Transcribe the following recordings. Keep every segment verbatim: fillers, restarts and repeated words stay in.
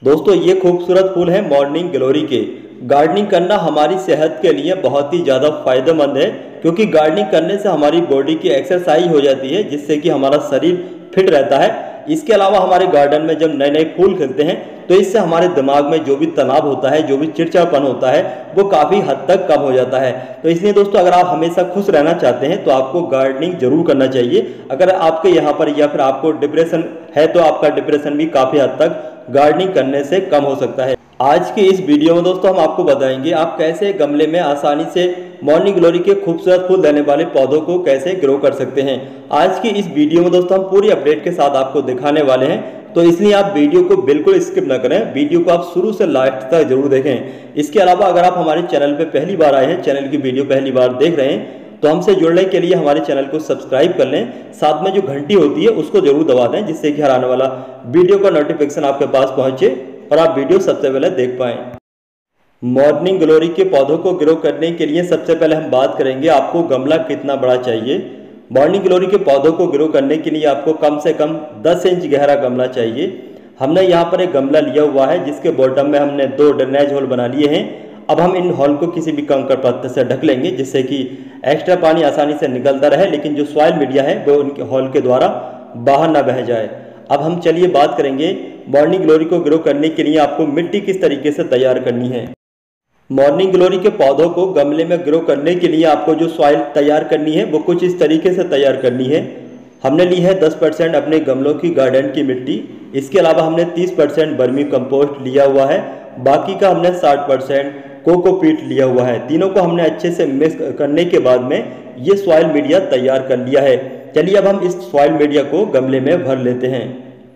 दोस्तों ये खूबसूरत फूल है मॉर्निंग ग्लोरी के। गार्डनिंग करना हमारी सेहत के लिए बहुत ही ज़्यादा फायदेमंद है, क्योंकि गार्डनिंग करने से हमारी बॉडी की एक्सरसाइज हो जाती है, जिससे कि हमारा शरीर फिट रहता है। इसके अलावा हमारे गार्डन में जब नए नए फूल खिलते हैं तो इससे हमारे दिमाग में जो भी तनाव होता है, जो भी चिड़चिड़ापन होता है, वो काफ़ी हद तक कम हो जाता है। तो इसलिए दोस्तों अगर आप हमेशा खुश रहना चाहते हैं तो आपको गार्डनिंग जरूर करना चाहिए। अगर आपके यहाँ पर या फिर आपको डिप्रेशन है तो आपका डिप्रेशन भी काफ़ी हद तक गार्डनिंग करने से कम हो सकता है। आज की इस वीडियो में दोस्तों हम आपको बताएंगे आप कैसे गमले में आसानी से मॉर्निंग ग्लोरी के खूबसूरत फूल देने वाले पौधों को कैसे ग्रो कर सकते हैं। आज की इस वीडियो में दोस्तों हम पूरी अपडेट के साथ आपको दिखाने वाले हैं, तो इसलिए आप वीडियो को बिल्कुल स्किप न करें, वीडियो को आप शुरू से लास्ट तक जरूर देखें। इसके अलावा अगर आप हमारे चैनल पर पहली बार आए हैं, चैनल की वीडियो पहली बार देख रहे हैं, तो हमसे जुड़ने के लिए हमारे चैनल को सब्सक्राइब कर लें। साथ में जो घंटी होती है उसको जरूर दबा दें, जिससे कि हर आने वाला वीडियो का नोटिफिकेशन आपके पास पहुंचे और आप वीडियो सबसे पहले देख पाएं। मॉर्निंग ग्लोरी के पौधों को ग्रो करने के लिए सबसे पहले हम बात करेंगे आपको गमला कितना बड़ा चाहिए। मॉर्निंग ग्लोरी के पौधों को ग्रो करने के लिए आपको कम से कम दस इंच गहरा गमला चाहिए। हमने यहाँ पर एक गमला लिया हुआ है जिसके बॉटम में हमने दो ड्रेनेज होल बना लिए हैं। अब हम इन हॉल को किसी भी कंकड़ पत्थर से ढक लेंगे, जिससे कि एक्स्ट्रा पानी आसानी से निकलता रहे, लेकिन जो सॉइल मीडिया है वो उनके हॉल के द्वारा बाहर ना बह जाए। अब हम चलिए बात करेंगे मॉर्निंग ग्लोरी को ग्रो करने के लिए आपको मिट्टी किस तरीके से तैयार करनी है। मॉर्निंग ग्लोरी के पौधों को गमले में ग्रो करने के लिए आपको जो सॉइल तैयार करनी है वो कुछ इस तरीके से तैयार करनी है। हमने ली है दस परसेंट अपने गमलों की गार्डन की मिट्टी। इसके अलावा हमने तीस परसेंट वर्मी कंपोस्ट लिया हुआ है। बाकी का हमने साठ परसेंट कोकोपीट लिया हुआ है। तीनों को हमने अच्छे से मिक्स करने के बाद में ये सॉइल मीडिया तैयार कर लिया है। चलिए अब हम इस सॉइल मीडिया को गमले में भर लेते हैं।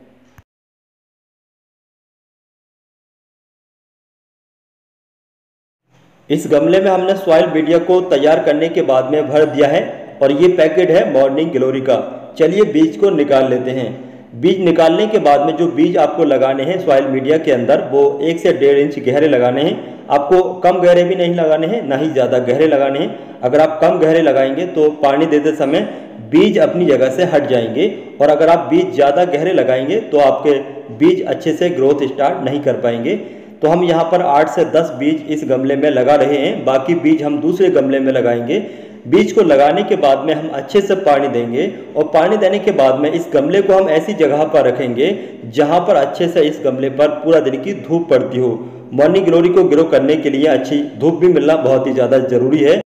इस गमले में हमने सॉइल मीडिया को तैयार करने के बाद में भर दिया है और ये पैकेट है मॉर्निंग ग्लोरी का। चलिए बीज को निकाल लेते हैं। बीज निकालने के बाद में जो बीज आपको लगाने हैं सॉइल मीडिया के अंदर वो एक से डेढ़ इंच गहरे लगाने हैं। आपको कम गहरे भी नहीं लगाने हैं, ना ही ज़्यादा गहरे लगाने हैं। अगर आप कम गहरे लगाएंगे तो पानी देते समय बीज अपनी जगह से हट जाएंगे, और अगर आप बीज ज़्यादा गहरे लगाएंगे तो आपके बीज अच्छे से ग्रोथ स्टार्ट नहीं कर पाएंगे। तो हम यहाँ पर आठ से दस बीज इस गमले में लगा रहे हैं, बाकी बीज हम दूसरे गमले में लगाएंगे। बीज को लगाने के बाद में हम अच्छे से पानी देंगे, और पानी देने के बाद में इस गमले को हम ऐसी जगह पर रखेंगे जहाँ पर अच्छे से इस गमले पर पूरा दिन की धूप पड़ती हो। मॉर्निंग ग्लोरी को ग्रो करने के लिए अच्छी धूप भी मिलना बहुत ही ज़्यादा जरूरी है।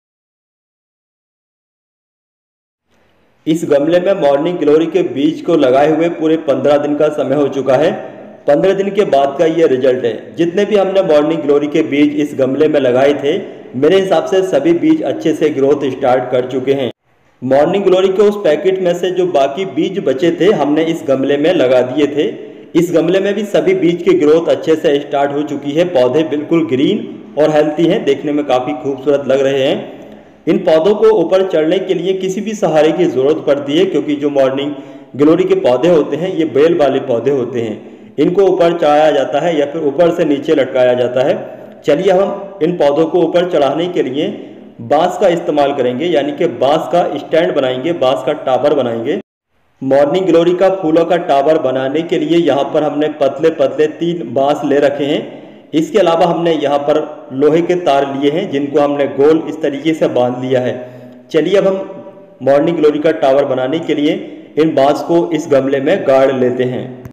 इस गमले में मॉर्निंग ग्लोरी के बीज को लगाए हुए पूरे पंद्रह दिन का समय हो चुका है। पंद्रह दिन के बाद का ये रिजल्ट है। जितने भी हमने मॉर्निंग ग्लोरी के बीज इस गमले में लगाए थे, मेरे हिसाब से सभी बीज अच्छे से ग्रोथ स्टार्ट कर चुके हैं। मॉर्निंग ग्लोरी के उस पैकेट में से जो बाकी बीज बचे थे हमने इस गमले में लगा दिए थे। इस गमले में भी सभी बीज की ग्रोथ अच्छे से स्टार्ट हो चुकी है। पौधे बिल्कुल ग्रीन और हेल्थी हैं, देखने में काफ़ी खूबसूरत लग रहे हैं। इन पौधों को ऊपर चढ़ने के लिए किसी भी सहारे की ज़रूरत पड़ती है, क्योंकि जो मॉर्निंग ग्लोरी के पौधे होते हैं ये बेल वाले पौधे होते हैं। इनको ऊपर चढ़ाया जाता है या फिर ऊपर से नीचे लटकाया जाता है। चलिए हम इन पौधों को ऊपर चढ़ाने के लिए बांस का इस्तेमाल करेंगे, यानी कि बांस का स्टैंड बनाएंगे, बांस का टावर बनाएंगे। मॉर्निंग ग्लोरी का फूलों का टावर बनाने के लिए यहाँ पर हमने पतले पतले तीन बांस ले रखे हैं। इसके अलावा हमने यहाँ पर लोहे के तार लिए हैं, जिनको हमने गोल इस तरीके से बांध लिया है। चलिए अब हम मॉर्निंग ग्लोरी का टावर बनाने के लिए इन बांस को इस गमले में गाड़ लेते हैं।